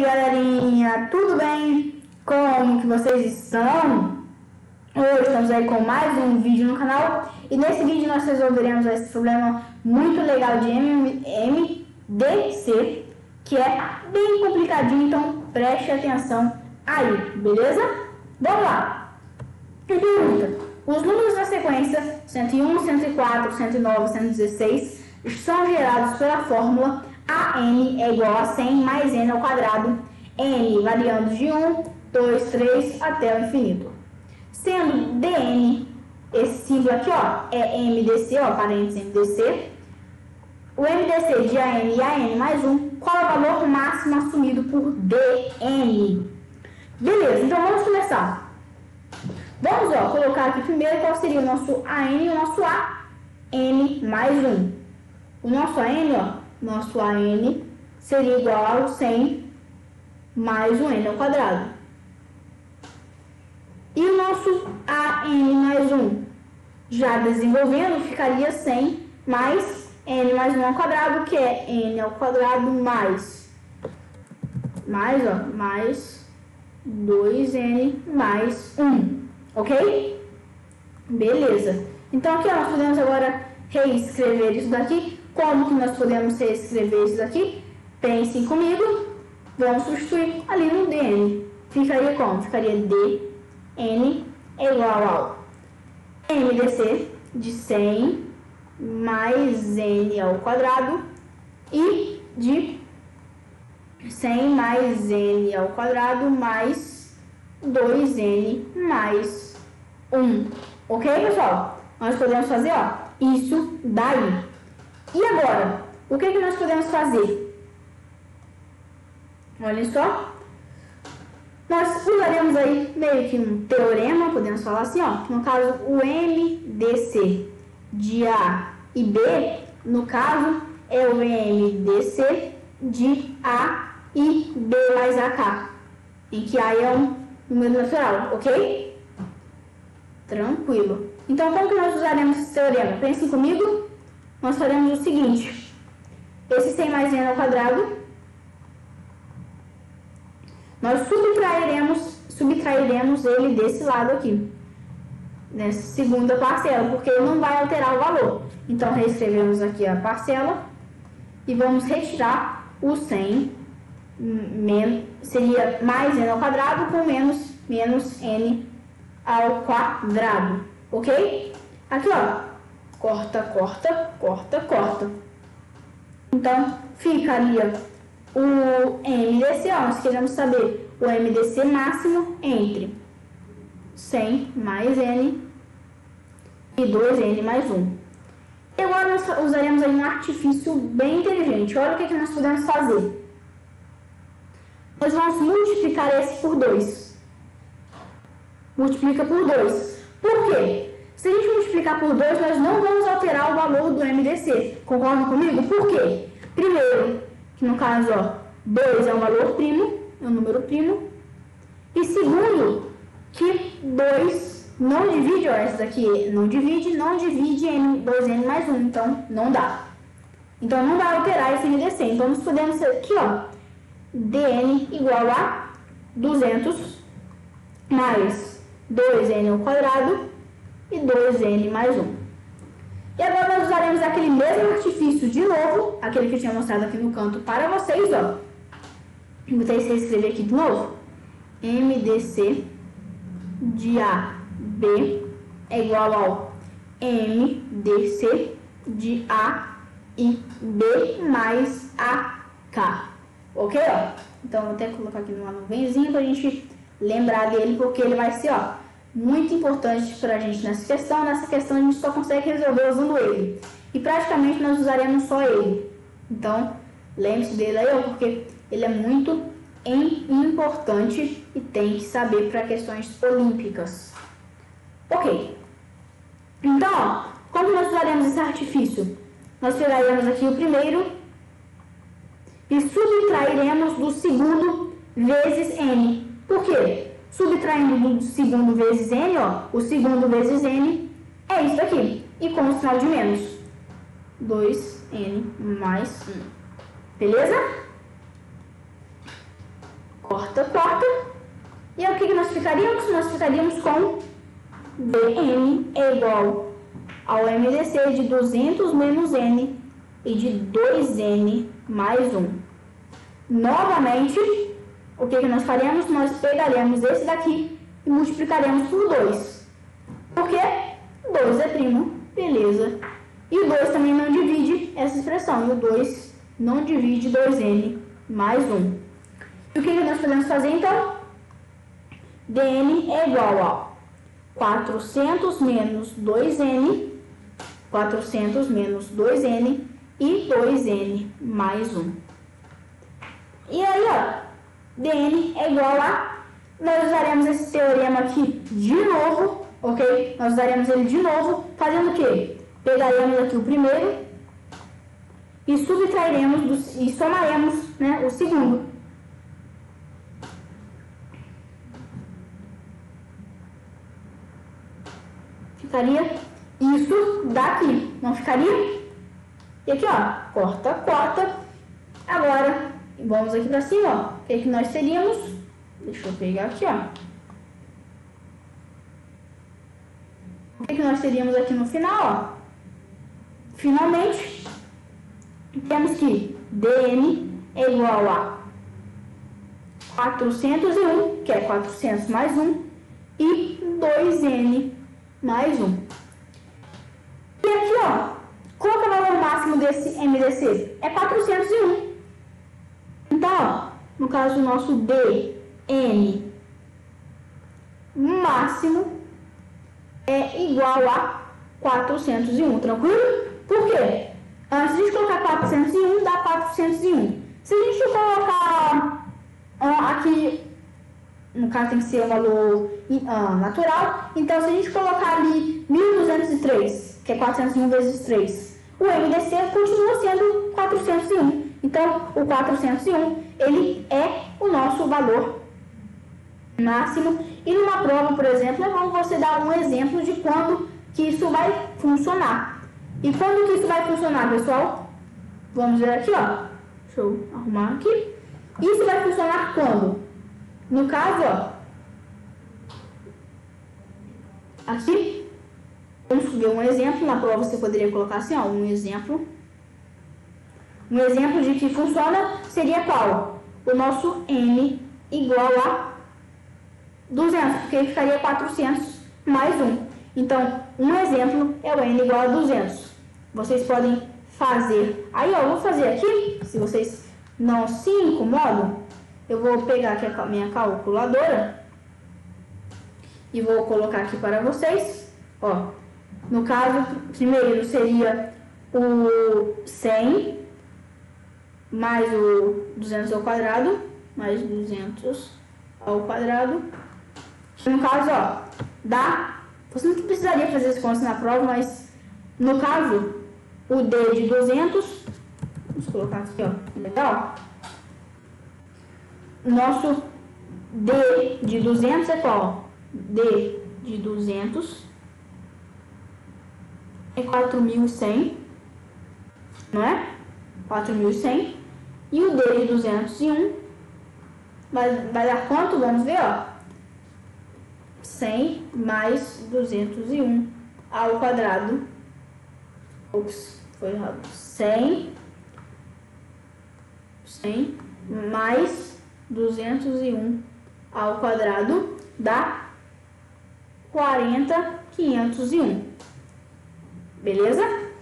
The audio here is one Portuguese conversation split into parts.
galerinha, tudo bem? Como que vocês estão? Hoje estamos aí com mais um vídeo no canal e nesse vídeo nós resolveremos esse problema muito legal de MDC, que é bem complicadinho, então preste atenção aí, beleza? Vamos lá! Pergunta: os números da sequência 101, 104, 109 e 116 são gerados pela fórmula AN é igual a 100 mais N ao quadrado, N variando de 1, 2, 3 até o infinito. Sendo DN, esse símbolo aqui, ó, é MDC, ó, parênteses MDC. O MDC de AN e AN mais 1, qual é o valor máximo assumido por DN? Beleza, então vamos começar. Vamos, ó, colocar aqui primeiro qual seria o nosso AN e o nosso AN mais 1. O nosso AN, ó, nosso AN seria igual ao 100 mais o N ao quadrado. E o nosso AN mais 1, já desenvolvendo, ficaria 100 mais N mais 1 ao quadrado, que é N ao quadrado mais 2N mais 1. Ok? Beleza. Então aqui, ó, nós podemos agora reescrever isso daqui. Como que nós podemos reescrever isso daqui? Pensem comigo. Vamos substituir ali no DN. Ficaria como? Ficaria DN é igual ao MDC de 100 mais N ao quadrado e de 100 mais N ao quadrado mais 2N mais 1. Ok, pessoal? Nós podemos fazer, ó, isso daí. E agora, o que nós podemos fazer? Olha só. Nós usaremos aí meio que um teorema, podemos falar assim, ó. No caso, o MDC de A e B, no caso, é o MDC de A e B mais AK, em que A é um número natural, ok? Tranquilo. Então, como que nós usaremos esse teorema? Pensem comigo. Nós faremos o seguinte: esse 100 mais N ao quadrado, nós subtrairemos ele desse lado aqui, nessa segunda parcela, porque ele não vai alterar o valor. Então, reescrevemos aqui a parcela e vamos retirar o 100, seria mais N ao quadrado com menos N ao quadrado, ok? Aqui, ó. Corta, corta, corta, corta. Então, ficaria o MDC, ó, nós queremos saber o MDC máximo entre 100 mais N e 2N mais 1. E agora nós usaremos aí um artifício bem inteligente. Olha o que nós podemos fazer. Nós vamos multiplicar esse por 2. Multiplica por 2. Por quê? Se a gente multiplicar por 2, nós não vamos alterar o valor do MDC. Concordam comigo? Por quê? Primeiro, que no caso, ó, 2 é um valor primo, é um número primo. E segundo, que 2 não divide, ó, essa daqui não divide N, 2N mais 1, então não dá. Então não dá alterar esse MDC. Então nós podemos ter aqui, ó, DN igual a 200 mais 2N ao quadrado e 2N mais 1. E agora nós usaremos aquele mesmo artifício de novo, aquele que eu tinha mostrado aqui no canto para vocês, ó. Vou escrever aqui de novo. MDC de AB é igual ao MDC de A e B mais AK. Ok, ó? Então, vou até colocar aqui numa nuvenzinha para a gente lembrar dele, porque ele vai ser, ó, muito importante para a gente nessa questão. Nessa questão a gente só consegue resolver usando ele. E praticamente nós usaremos só ele. Então, lembre-se dele aí, porque ele é muito importante e tem que saber para questões olímpicas. Ok. Então, ó, como nós usaremos esse artifício? Nós pegaremos aqui o primeiro e subtrairemos do segundo vezes N. Por quê? Subtraindo do segundo vezes N, ó, o segundo vezes N é isso aqui. E com o sinal de menos. 2N mais 1. Beleza? corta, corta. E aí o que nós ficaríamos? Nós ficaríamos com dn é igual ao MDC de 200 menos n e de 2n mais 1. Novamente, o que nós faremos? Nós pegaremos esse daqui e multiplicaremos por 2. Por quê? 2 é primo, beleza. E o 2 também não divide essa expressão. E o 2 não divide 2n mais 1. E o que nós podemos fazer então? dn é igual a 400 menos 2n, 400 menos 2n e 2n mais 1. E aí, ó, dn é igual a... Nós usaremos esse teorema aqui de novo, ok? Nós usaremos ele de novo, fazendo o quê? Pegaremos aqui o primeiro e subtrairemos e somaremos, né, o segundo. Ficaria isso daqui, não ficaria? E aqui, ó, corta, corta. Agora, vamos aqui pra cima, ó. O que nós teríamos? Deixa eu pegar aqui, ó. O que nós teríamos aqui no final, ó? Finalmente, temos que dn é igual a 401, que é 400 mais 1, e 2n mais 1. E aqui, ó, qual que é o valor máximo desse MDC? É 401. Então, ó, no caso do nosso dn máximo é igual a 401, tranquilo? Por quê? Se a gente colocar 401, dá 401. Se a gente colocar aqui, no caso tem que ser um valor natural, então se a gente colocar ali 1203, que é 401 vezes 3, o MDC continua sendo 401. Então, o 401, ele é o nosso valor máximo. E numa prova, por exemplo, é bom você dar um exemplo de quando que isso vai funcionar. E quando que isso vai funcionar, pessoal? Vamos ver aqui, ó. Deixa eu arrumar aqui. Isso vai funcionar quando? No caso, ó. Aqui, vamos ver um exemplo. Na prova você poderia colocar assim, ó, um exemplo. Um exemplo de que funciona seria qual? O nosso n igual a 200, porque ficaria 400 mais 1. Então, um exemplo é o n igual a 200. Vocês podem fazer. Aí, ó, eu vou fazer aqui, se vocês não se incomodam, eu vou pegar aqui a minha calculadora e vou colocar aqui para vocês. Ó, no caso, primeiro seria o 100 mais o 200 ao quadrado, mais 200 ao quadrado. No caso, ó, dá... Você não precisaria fazer esse contas na prova, mas no caso, o D de 200, vamos colocar aqui, ó, legal? Nosso D de 200 é qual? D de 200 é 4.100, não é? 4.100. E o D de 201 vai dar quanto? Vamos ver, ó. 100 mais 201 ao quadrado. Ops, foi errado. 100 mais 201 ao quadrado dá 40.501. Beleza?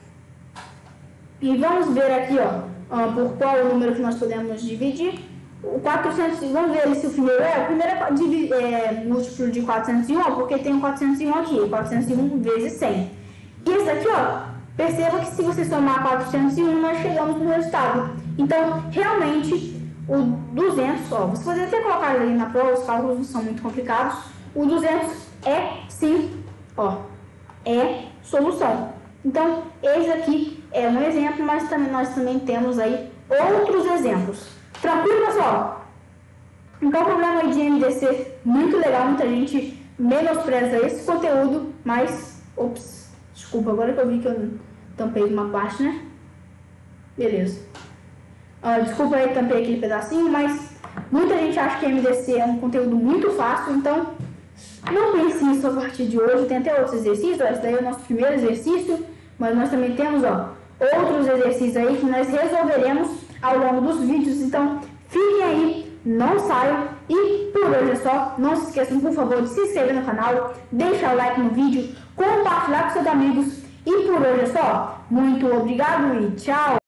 E vamos ver aqui, ó, por qual número que nós podemos dividir. O 400, vamos ver se o primeiro é múltiplo de 401, porque tem o 401 aqui, 401 vezes 100. E esse aqui, ó, perceba que se você somar 401, nós chegamos no resultado. Então, realmente, o 200, ó, você poderia até colocar ali na prova, os cálculos não são muito complicados. O 200 é, sim, ó, é solução. Então, esse aqui é um exemplo, mas também, nós também temos aí outros exemplos. Tranquilo, pessoal? Então, o problema aí de MDC, muito legal, muita gente menospreza esse conteúdo, mas, ops, desculpa, agora que eu vi que eu tampei uma parte, né? Beleza. Desculpa aí, tampei aquele pedacinho, mas Muita gente acha que MDC é um conteúdo muito fácil, então não pense nisso a partir de hoje. Tem até outros exercícios, esse daí é o nosso primeiro exercício, mas nós também temos outros exercícios aí que nós resolveremos ao longo dos vídeos, então fiquem aí, não saiam. E por hoje é só, não se esqueçam por favor de se inscrever no canal, deixar o like no vídeo, compartilhar com seus amigos. E por hoje é só, muito obrigado e tchau!